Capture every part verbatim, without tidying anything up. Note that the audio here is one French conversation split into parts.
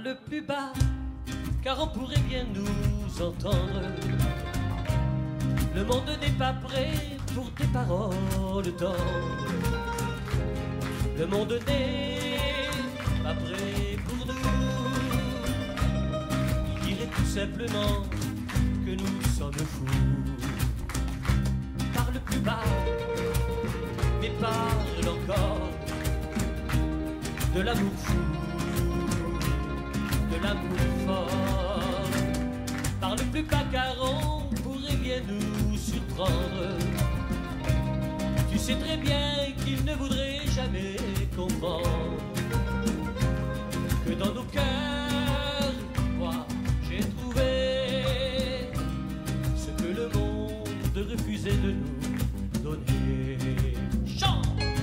Parle plus bas, car on pourrait bien nous entendre. Le monde n'est pas prêt pour tes paroles tendres. Le monde n'est pas prêt pour nous. Il dirait tout simplement que nous sommes fous. Parle plus bas, mais parle encore de l'amour fou, de l'amour fort. Parle plus bas car on pourrait bien nous surprendre. Tu sais très bien qu'il ne voudrait jamais comprendre que dans nos cœurs, moi, j'ai trouvé ce que le monde refusait de nous donner. Chante!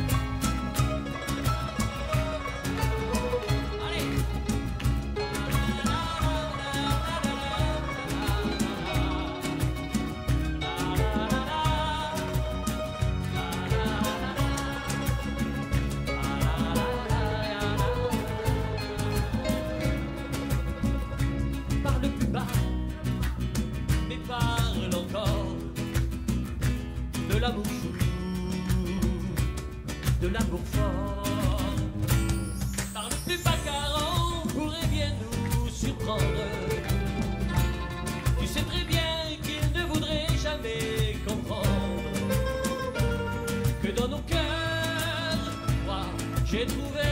Parle encore de l'amour fou, de l'amour fort. Parle plus bas car on pourrait bien nous surprendre. Tu sais très bien qu'il ne voudrait jamais comprendre que dans nos cœurs, moi, j'ai trouvé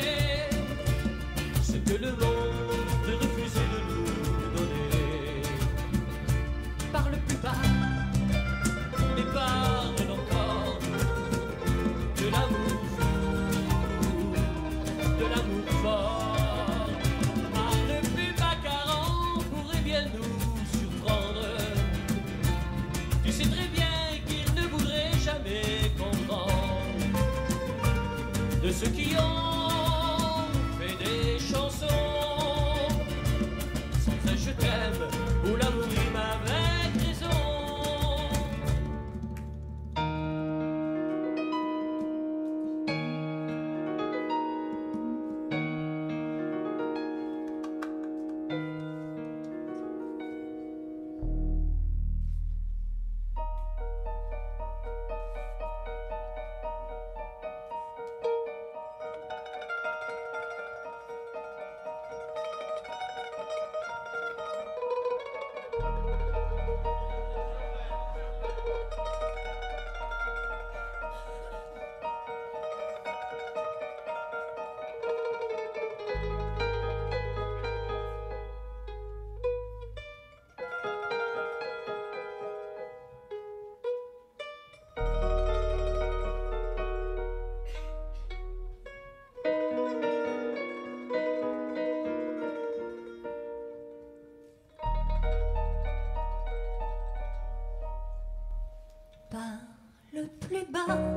ce que le monde refusait de nous donner. Parle plus bas, mais parle encore de l'amour fou, de l'amour fort. Parle plus bas car on pourrait bien nous surprendre. Tu sais très bien qu'il ne voudrait jamais comprendre de ceux qui ont fait des chansons sans un je t'aime où l'amour rime avec raison. Parle plus bas,